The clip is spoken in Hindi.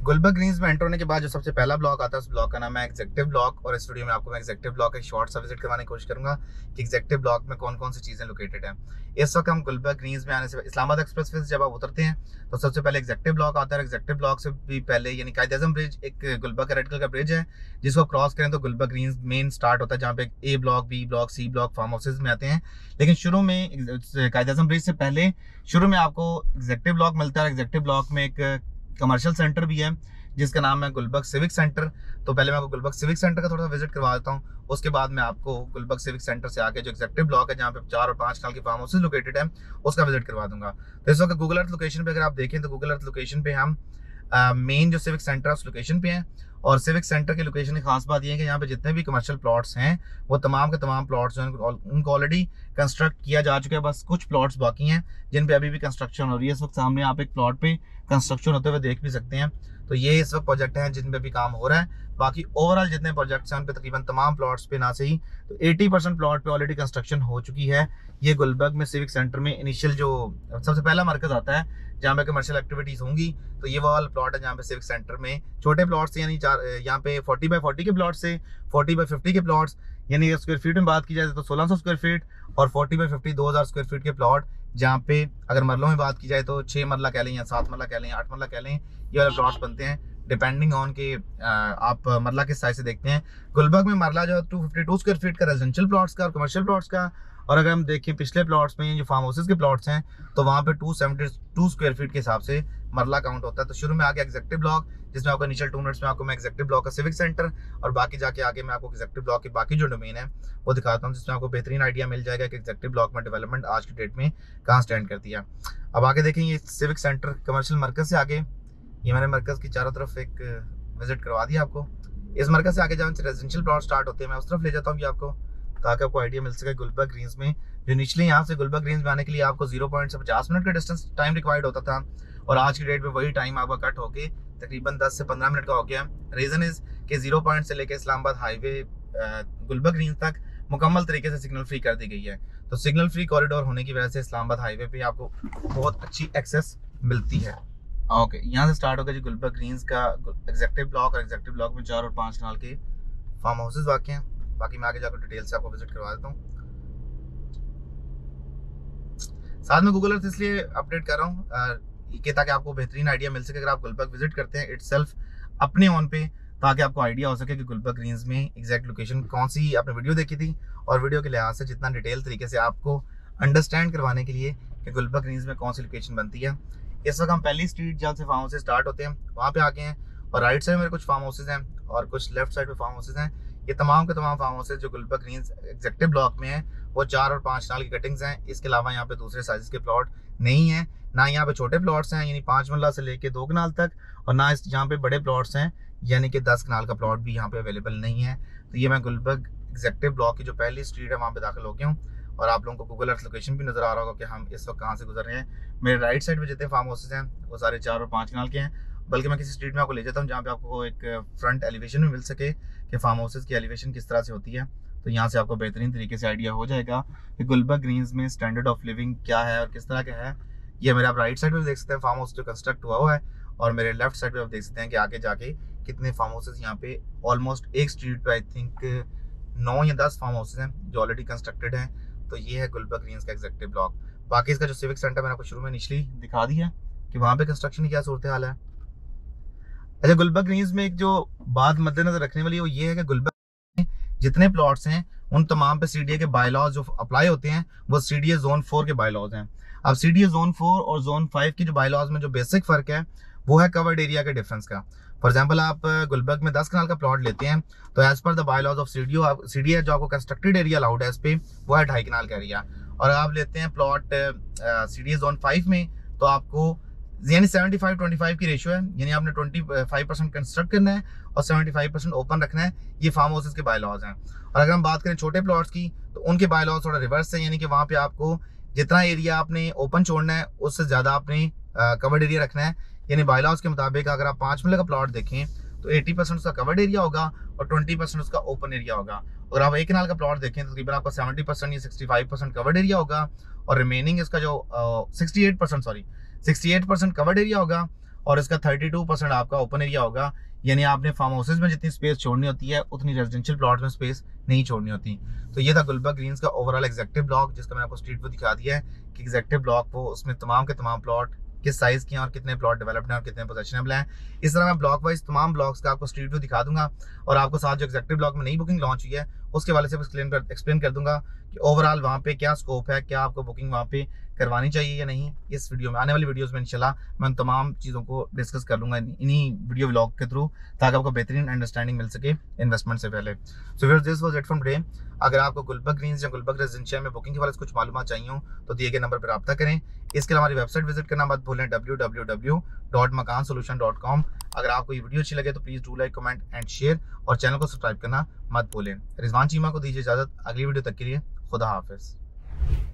गुलबर्ग ग्रीन्स में एंटर होने के बाद जो सबसे पहला ब्लॉक आता है उस ब्लॉक का नाम है एग्जेक्टिव ब्लॉक। और इस वीडियो में आपको मैं एग्जेक्टिव ब्लॉक एक शॉर्ट सा विजिट करवाने की कोशिश करूंगा कि एग्जेक्टिव ब्लॉक में कौन कौन सी चीजें लोकेटेड है। इस वक्त हम गुलबर्ग ग्रीन्स में आने से इस्लामाबाद एक्सप्रेस वे से जब आप उतरते हैं तो सबसे पहले एग्जेक्टिव ब्लॉक आता है। एग्जेक्टिव ब्लॉक से भी पहले यानी कायद-ए-आज़म ब्रिज, एक गुलबर्ग का रेड कलर का ब्रिज है जिसको क्रॉस करें तो गुलबर्ग ग्रीन्स मेन स्टार्ट होता है, जहाँ पे A block, B block, C block farm houses में आते हैं। लेकिन शुरू में कायद-ए-आज़म ब्रिज से पहले शुरू में आपको एग्जेक्टिव ब्लॉक मिलता है। एग्जेक्टिव ब्लॉक में एक कमर्शियल सेंटर भी है जिसका नाम है गुलबर्ग सिविक सेंटर। तो पहले मैं आपको गुलबर्ग सिविक सेंटर का थोड़ा सा विजिट करवा देता हूँ, उसके बाद मैं आपको गुलबर्ग सिविक सेंटर से आगे जो एग्जेक्टिव ब्लॉक है जहाँ पे 4 और 5 साल की फार्म हाउसेज लोकेटेड है उसका विजिट करवा दूंगा। तो इस वक्त गूगल अर्थ लोकेशन पे अगर आप देखें तो गूगल अर्थ लोकेशन पे हम मेन जो सिविक सेंटर है उस लोकेशन पे हैं। और सिविक सेंटर की लोकेशन की खास बात यह है कि यहाँ पे जितने भी कमर्शियल प्लॉट्स हैं वो तमाम के तमाम प्लॉट्स जो हैं उनको ऑलरेडी कंस्ट्रक्ट किया जा चुका है। बस कुछ प्लॉट्स बाकी हैं जिन पे अभी भी कंस्ट्रक्शन हो रही है। इस वक्त सामने आप एक प्लॉट पे कंस्ट्रक्शन होते हुए देख भी सकते हैं। तो ये इस वक्त प्रोजेक्ट हैं जिन पे भी काम हो रहा है। बाकी ओवरऑल जितने प्रोजेक्ट्स हैं उन पे तकरीबन तमाम प्लॉट्स पे ना सही तो 80% प्लॉट पे ऑलरेडी कंस्ट्रक्शन हो चुकी है। ये गुलबर्ग में सिविक सेंटर में इनिशियल जो सबसे पहला मरकज आता है जहाँ पे कमर्शियल एक्टिविटीज होंगी, तो ये वाला प्लॉट है जहाँ पे सिविक सेंटर में छोटे प्लॉट्स यानी यहाँ पे 40x40 के प्लॉट से 40x50 के प्लॉट्स, यानी स्क्वायर फीट में बात की जाए तो 1600 स्क्वायर फीट और 40x50 2000 स्क्वायर फीट के प्लॉट, जहाँ पे अगर मरलों में बात की जाए तो 6 मरला कह लें या 7 मरला कह लें, 8 मरला कह लें, ये वाले प्लॉट्स बनते हैं डिपेंडिंग ऑन के आप मरला किस साइज से देखते हैं। गुलबर्ग में मरला जो है 252 स्क्वायर फीट का रेजिडेंशियल प्लॉट्स का और कमर्शियल प्लॉट्स का। और अगर हम देखें पिछले प्लॉट्स में जो फार्म हाउसेज के प्लॉट्स हैं तो वहाँ पे 272 स्क्वायर फीट के हिसाब से मरला काउंट होता है। तो शुरू में आगे एग्जेक्टिव ब्लॉक जिसमें आपको इनिशियल 2 मिनट्स में आपको मैं एग्जेक्टिव ब्लॉक का सिविक सेंटर और बाकी जाके आगे मैं आपको एग्जेक्टिव ब्लॉक की बाकी जो डोमेन है वो दिखाता हूँ, जिसमें आपको बेहतरीन आइडिया मिल जाएगा कि एग्जेक्टिव ब्लॉक में डेवलपमेंट आज की डेट में कहाँ स्टैंड करती है। अब आगे देखें ये सिविक सेंटर कमर्शियल मरकज से आगे ये मैंने मरकज की चारों तरफ एक विजिट करवा दिया आपको। इस मरकज से आगे जहाँ से रेजिडेंशियल प्लॉट स्टार्ट होते हैं मैं उस तरफ ले जाता हूँ आपको, ताकि आपको आइडिया मिल सके गुलबर्ग ग्रीन्स में। जो इनिशियली यहाँ से गुलबर्ग ग्रीन्स में आने के लिए आपको 0 से 50 मिनट का डिस्टेंस टाइम रिक्वायर्ड होता था और आज की डेट में वही टाइम आपका कट होके तकरीबन 10 से 15 मिनट का हो गया। रीजन इज कि 0 से लेकर इस्लामाबाद हाईवे गुलबर्ग ग्रीन्स तक मुकम्मल तरीके से सिग्नल फ्री कर दी गई है। तो सिग्नल फ्री कॉरिडोर होने की वजह से इस्लामाबाद हाईवे पे आपको बहुत अच्छी एक्सेस मिलती है। ओके, यहाँ से स्टार्ट होगा जी गुलबर्ग ग्रीन्स का एग्जेक्टिव ब्लॉक। और एग्जेक्टिव ब्लॉक में 4 और 5 कनाल के फार्म हाउसेज वाकई हैं। बाकी मैं आगे जाकर डिटेल से आपको विजिट करवा देता हूँ। साथ में गूगल अर्थ इसलिए अपडेट कर रहा हूँ कि ताकि आपको बेहतरीन आइडिया मिल सके अगर आप गुलबर्ग विजिट करते हैं इटसेल्फ अपने ऑन पे, ताकि आपको आइडिया हो सके कि गुलबर्ग ग्रीन्स में एग्जैक्ट लोकेशन कौन सी आपने वीडियो देखी थी और वीडियो के लिहाज से जितना डिटेल तरीके से आपको अंडरस्टैंड करवाने के लिए कि गुलबर्ग ग्रीन्स में कौन सी लोकेशन बनती है। इस वक्त हम पहली स्ट्रीट जहाँ से फार्म हाउसेज स्टार्ट होते हैं वहाँ पे आके हैं और राइट साइड में कुछ फार्म हाउसेज हैं और कुछ लेफ्ट साइड पे फार्म हाउसेज हैं। ये तमाम के तमाम फार्म हाउसेज जो गुलबर्ग ग्रीन्स एग्जेक्टिव ब्लॉक में है वो 4 और 5 साल की कटिंग्स हैं। इसके अलावा यहाँ पे दूसरे साइज के प्लॉट नहीं है, ना यहाँ पे छोटे प्लॉट्स हैं यानी 5 मरला से लेके 2 कनाल तक, और ना इस यहाँ पे बड़े प्लॉट्स हैं यानी कि 10 कनाल का प्लॉट भी यहाँ पे अवेलेबल नहीं है। तो ये मैं गुलबर्ग एग्जेक्टिव ब्लॉक की जो पहली स्ट्रीट है वहाँ पे दाखिल हो गया हूँ और आप लोगों को गूगल अर्थ लोकेशन भी नजर आ रहा होगा कि हम इस वक्त कहाँ से गुजर रहे हैं। मेरे राइट साइड में जितने फार्म हाउसेज हैं वो सारे 4 और 5 कनाल के हैं। बल्कि मैं किसी स्ट्रीट में आपको ले जाता हूँ जहाँ पे आपको एक फ्रंट एलिवेशन भी मिल सके कि फार्म हाउसेज की एलिवेशन किस तरह से होती है। तो यहाँ से आपको बेहतरीन तरीके से आइडिया हो जाएगा कि गुलबर्ग ग्रीन्स में स्टैंडर्ड ऑफ लिविंग क्या है और किस तरह का है। ये मेरे आप राइट साइड में देख सकते हैं फार्म हाउस जो कंस्ट्रक्ट हुआ है और मेरे लेफ्ट साइड पे आप देख सकते हैं कि आगे जाके कितने फार्म हाउसेज यहाँ पे ऑलमोस्ट एक स्ट्रीट पे आई थिंक 9 या 10 फार्म हाउसेज हैं जो ऑलरेडी कंस्ट्रक्टेड हैं। तो ये है गुलबर्ग ग्रीन्स का एग्जेक्टिव ब्लॉक। बाकी इसका जो सिविक सेंटर मैंने आपको शुरू में इनिशियली दिखा दिया कि वहाँ पे कंस्ट्रक्शन की क्या सूरत हाल है। अच्छा, गुलबर्ग ग्रीन्स में एक जो बात मद्देनजर रखने वाली है वो ये है कि गुलबर्ग में जितने प्लॉट्स हैं उन तमाम पे सीडीए के बायलॉज जो अप्लाई होते हैं वो सीडीए जोन 4 के बायलॉज हैं। अब सीडीए जोन 4 और जोन 5 की जो बायलॉज में जो बेसिक फर्क है वो है कवर्ड एरिया के डिफरेंस का। फॉर एग्जाम्पल आप गुलबर्ग में 10 कनाल का प्लॉट लेते हैं तो as per the bylaws of CDA जो आपको कंस्ट्रक्टेड एरिया अलाउड है इस पे वो है 2.5 कनाल का एरिया। और आप लेते हैं प्लॉट सीडीए जोन 5 में तो आपको यानी 75-25 की रेशियो है, यानी आपने 25% कंस्ट्रक्ट करना है और 75% ओपन रखना है। ये फार्म हाउसेज के बायलॉज हैं। और अगर हम बात करें छोटे प्लॉट्स की तो उनके बायलॉज थोड़ा रिवर्स है, यानी कि वहाँ पे आपको जितना एरिया आपने ओपन छोड़ना है उससे ज़्यादा आपने कवर्ड एरिया रखना है। यानी बायलॉज के मुताबिक अगर आप 5 मरले का प्लॉट देखें तो 80% उसका कवर्ड एरिया होगा और 20% उसका ओपन एरिया होगा। अगर आप 1 कनाल का प्लॉट देखें तो तकरीबन आपका 70% या 65% कवर्ड एरिया होगा और रिमेनिंग इसका जो 68% कवर्ड एरिया होगा और इसका 32% आपका ओपन एरिया होगा, यानी आपने फार्म हाउसेज में जितनी स्पेस छोड़नी होती है उतनी रेजिडेंशियल प्लॉट में स्पेस नहीं छोड़नी होती। तो ये था गुलबर्ग ग्रीन्स का ओवरऑल एग्जेक्टिव ब्लॉक, जिसका मैंने आपको स्ट्रीट व्यू दिखा दिया है कि एग्जेक्टिव ब्लॉक वो उसमें तमाम के तमाम प्लॉट किस साइज के हैं और कितने प्लॉट डेवलप्ड हैं और कितने पोजेशनेबल हैं। इस तरह मैं ब्लॉक वाइज तमाम ब्लॉक्स का आपको स्ट्रीट व्यू दिखा दूंगा और आपको साथ जो एग्जेक्टिव ब्लॉक में नई बुकिंग लॉन्च हुई है उसके वाले से एक्सप्लेन कर दूंगा कि ओवरऑल वहाँ पे क्या स्कोप है, क्या आपको बुकिंग वहाँ पे करवानी चाहिए या नहीं। इस वीडियो में, आने वाली वीडियोस में इंशाल्लाह मैं उन तमाम चीज़ों को डिस्कस कर लूँगा इन्हीं वीडियो व्लॉग के थ्रू, ताकि आपको बेहतरीन अंडरस्टैंडिंग मिल सके इन्वेस्टमेंट से पहले। So viewers, this was it from today. अगर आपको गुलबर्ग ग्रीन्स या गुलबर्ग रेजिडेंशियल में बुकिंग के बारे में कुछ मालूमात चाहिए हो तो दिए गए नंबर पर रब्ता करें। इसके अलावा हमारी वेबसाइट विजिट करना मत भूलें, www.makansolution.com। अगर आपको ये वीडियो अच्छी लगे तो please do like, comment and share और चैनल को सब्सक्राइब करना मत भूलें। रिजवान चीमा को दीजिए इजाज़त, अगली वीडियो तक के लिए खुदा हाफिज़।